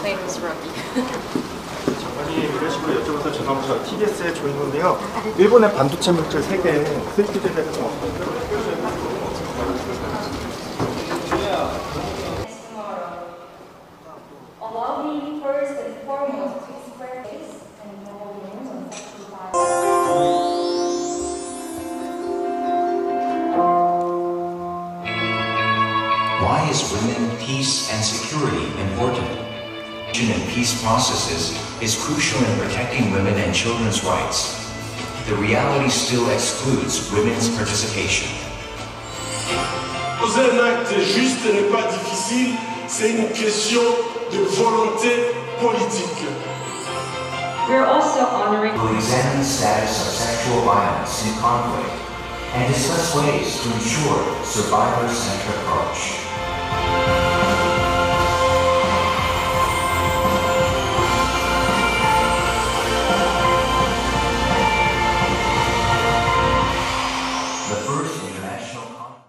name is Robbie. 장관님 이런 식으로 여쭤봐서 죄송합니다. TBS의 조인호인데요. 일본의 반도체 물질 세계 스위치에 대해서 좀 Allow me first and foremost to express this and noble names on sexual violence. Why is women, peace, and security important? In peace processes is crucial in protecting women and children's rights. The reality still excludes women's participation. Poser un acte juste n'est pas difficile, c'est une question de volonté politique. We are also honoring We'll examine the status of sexual violence in conflict and discuss ways to ensure survivor-centered approach.